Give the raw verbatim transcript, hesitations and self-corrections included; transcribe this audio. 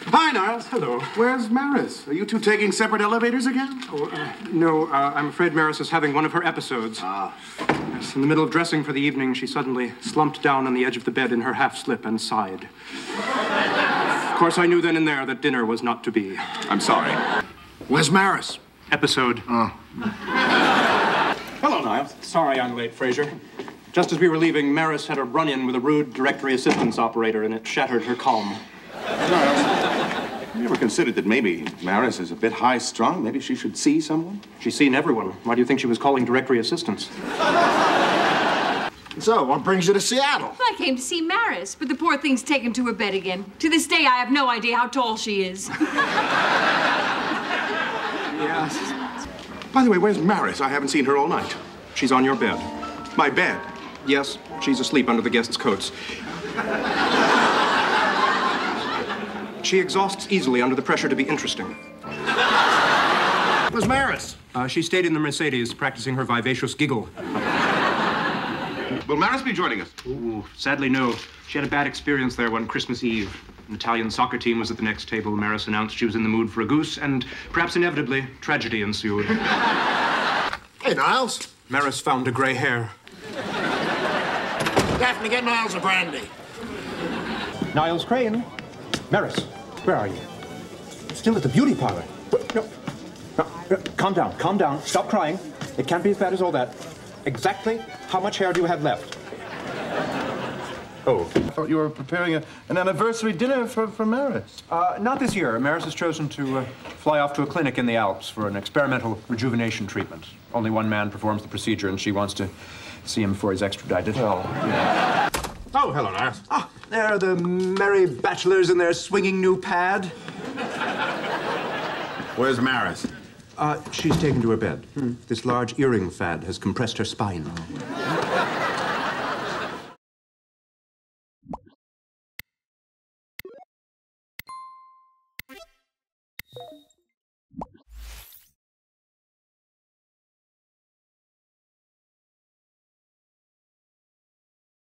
Hi, Niles. Hello. Where's Maris? Are you two taking separate elevators again? Oh, uh, no, uh, I'm afraid Maris is having one of her episodes. Ah. Yes, in the middle of dressing for the evening, she suddenly slumped down on the edge of the bed in her half-slip and sighed. Of course, I knew then and there that dinner was not to be. I'm sorry. Where's Maris? Episode. Oh. Hello, Niles. Sorry I'm late, Frasier. Just as we were leaving, Maris had a run-in with a rude directory assistance operator, and it shattered her calm. Niles, have you ever considered that maybe Maris is a bit high-strung? Maybe she should see someone? She's seen everyone. Why do you think she was calling directory assistance? So, what brings you to Seattle? I came to see Maris, but the poor thing's taken to her bed again. To this day, I have no idea how tall she is. Yes. By the way, where's Maris? I haven't seen her all night. She's on your bed. My bed? Yes, she's asleep under the guests' coats. She exhausts easily under the pressure to be interesting. Where's Maris? Uh, she stayed in the Mercedes, practicing her vivacious giggle. Will Maris be joining us? Ooh, sadly, no. She had a bad experience there one Christmas Eve. An Italian soccer team was at the next table. Maris announced she was in the mood for a goose, and perhaps inevitably, tragedy ensued. Hey, Niles. Maris found a gray hair. Daphne, get Niles a brandy. Niles Crane. Maris, where are you? Still at the beauty parlor. No. No. No. Calm down, calm down. Stop crying. It can't be as bad as all that. Exactly how much hair do you have left? Oh. I thought you were preparing a, an anniversary dinner for, for Maris. Uh, not this year. Maris has chosen to uh, fly off to a clinic in the Alps for an experimental rejuvenation treatment. Only one man performs the procedure, and she wants to see him before he's extradited. Well, yeah. Oh, hello, Niles. Ah, there are the merry bachelors in their swinging new pad. Where's Maris? Uh, she's taken to her bed. Hmm. This large earring fad has compressed her spine.